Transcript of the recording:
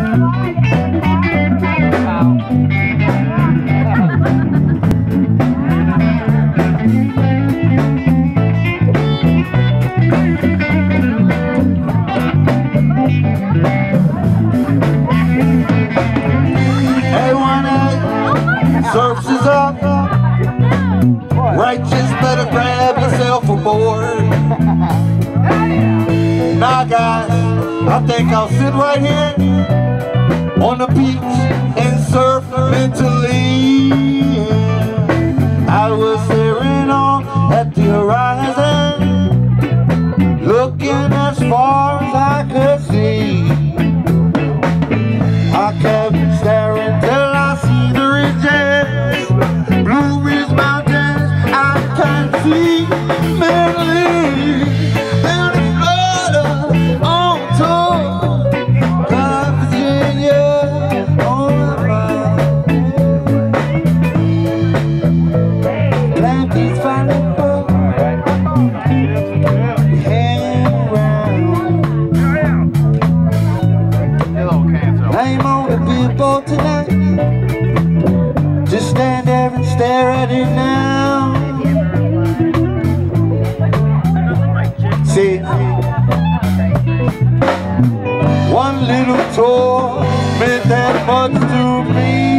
Surfs is up, righteous, better grab yourself aboard. Now guys, I think I'll sit right here on the beach and surf mentally. I was staring on at the horizon, looking as far as I could see. I kept staring till I see the ridges, Blue Ridge Mountains I can see mentally. And Florida on tour, West Virginia on my mind. Blankets finally broke, we hang around. I'm on the billboard tonight, just stand there and stare at it now. See, one little tour meant that much to me.